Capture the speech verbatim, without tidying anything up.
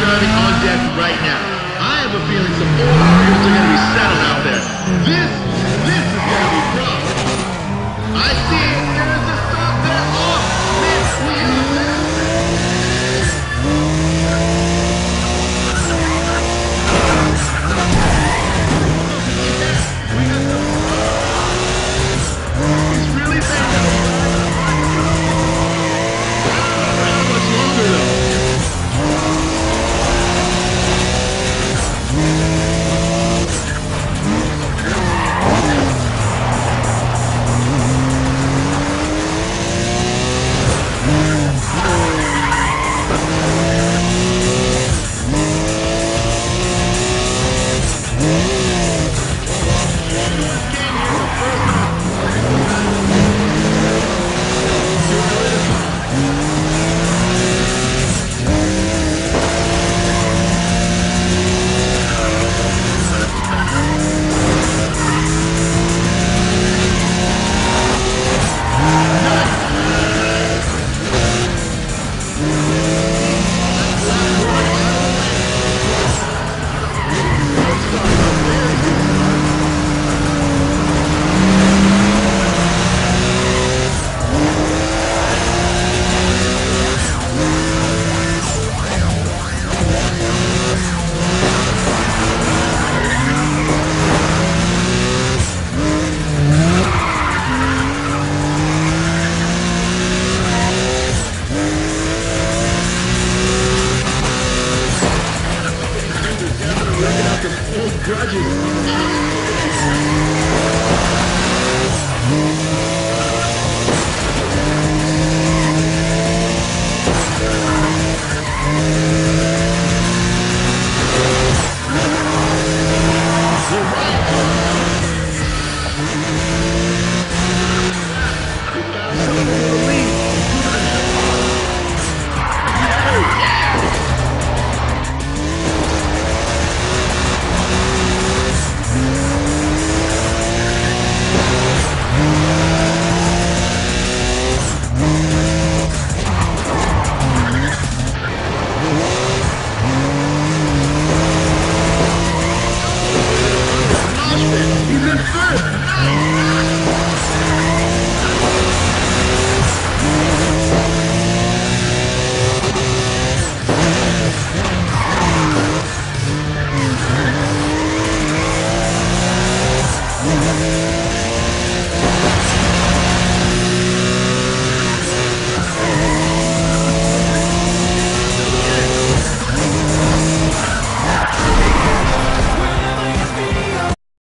timing on deck right now. I have a feeling some old warriors are going to be settled out there. This, this is going to be rough. I see it. There is a stop there. Oh, man, we have a He's really bad. Not much longer, though. Grudges.